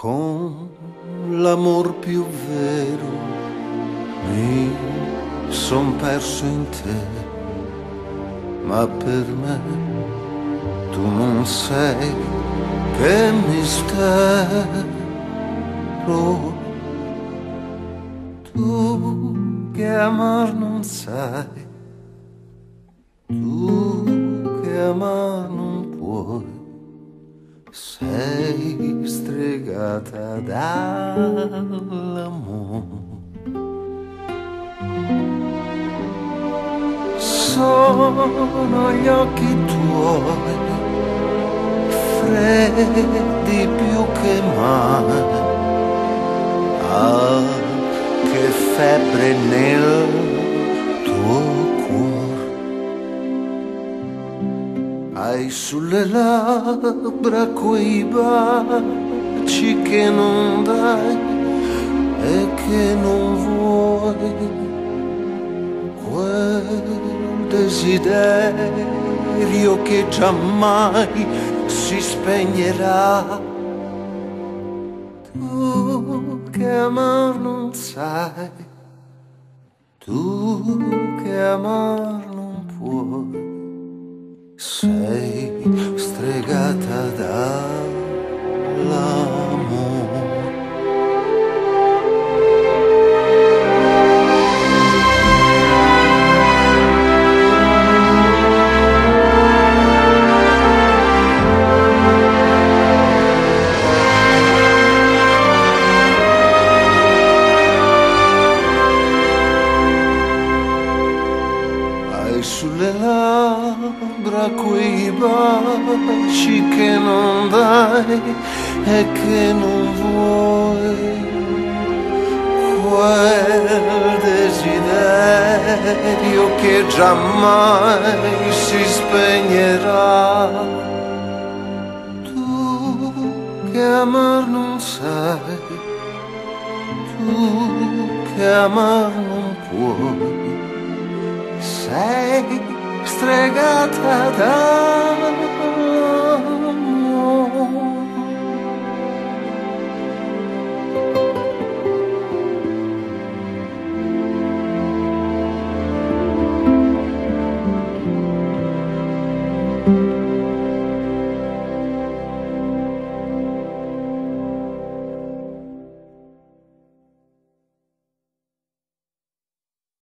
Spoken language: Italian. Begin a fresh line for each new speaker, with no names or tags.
Con l'amor più vero mi son perso in te, ma per me tu non sei che mistero. Tu che amar non sai, tu che amar non puoi, sei stregata dall'amore. Sono gli occhi tuoi, freddi più che mai. Ah, che febbre nel tuo cuore. Hai sulle labbra quei baci che non dai e che non vuoi, quel desiderio che giammai si spegnerà. Tu che amar non sai, tu che amar non puoi, sei stregata dall'amore. Sulle labbra quei baci che non dai e che non vuoi, quel desiderio che giammai si spegnerà. Tu che amar non sai, tu che amar non puoi, sei stregata da